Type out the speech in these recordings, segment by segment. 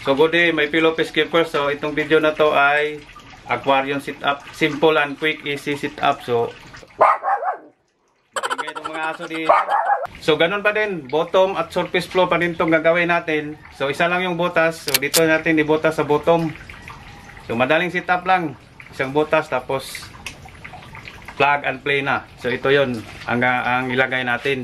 So good day, my fellow peacekeepers. So itong video na to ay aquarium sit-up. Simple and quick, easy sit-up. So maingay itong mga aso dito. So ganun pa din, bottom at surface flow pa din itong gagawin natin. So isa lang yung butas. So dito natin ibutas sa bottom. So madaling sit-up lang. Isang butas tapos plug and play na. So ito yon ang ilagay natin.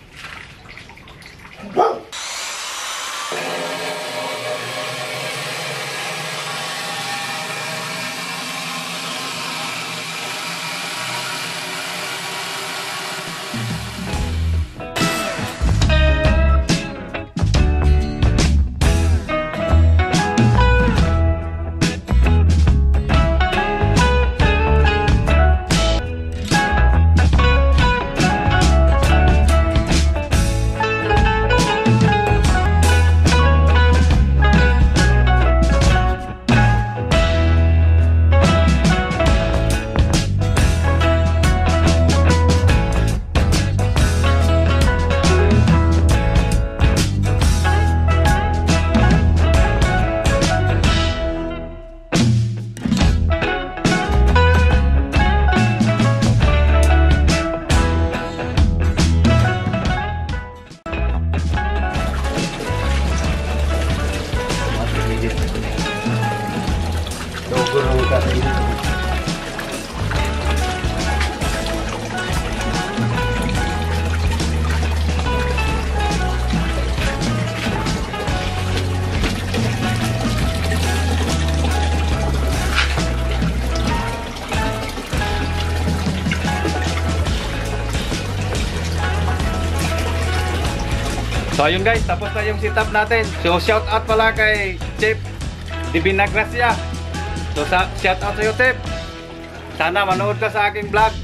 So ayun guys, tapos na yung sit-up natin. So shout out pala kay Chef Divina Gracia. So shout out sa'yo Chef. Sana manood ka sa aking vlog.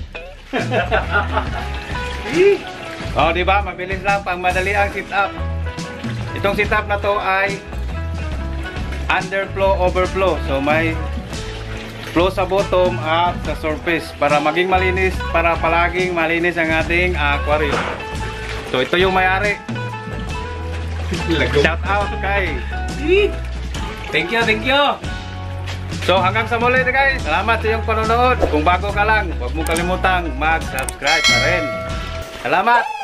Oh, di ba? Mabilis lang, pang madali ang sit-up. Itong sit-up na to ay underflow, overflow. So may flow sa bottom at sa surface para maging malinis, para palaging malinis ang ating aquarium. So ito yung may-ari. Shout out kay Thank you. So hanggang sa muli guys. Salamat sa iyong panonood. Kung bago ka lang, huwag mo kalimutang mag-subscribe pa rin. Salamat.